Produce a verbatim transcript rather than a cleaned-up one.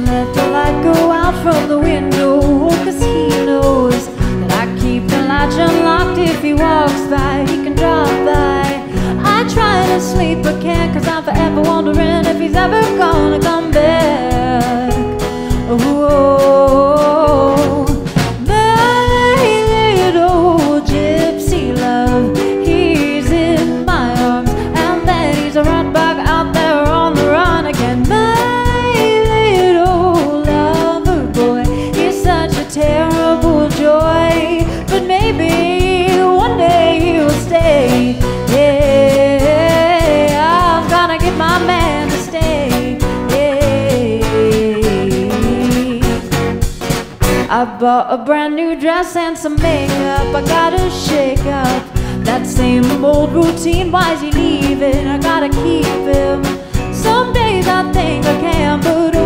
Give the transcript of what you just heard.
let the light go out from the window, 'cause he knows that I keep the latch unlocked. If he walks by, he can drop by. I try to sleep but can't, 'cause I'm forever wondering if he's ever gonna come back. Oh, my little gypsy love, he's in my arms, and then he's a run back out there on the run again. My little lover boy, he's such a terrible joy, but maybe one day he'll stay. Yeah, I'm gonna get my man to stay. I bought a brand new dress and some makeup. I gotta shake up that same old routine. Why's he leaving? I gotta keep him. Some days I think I can, but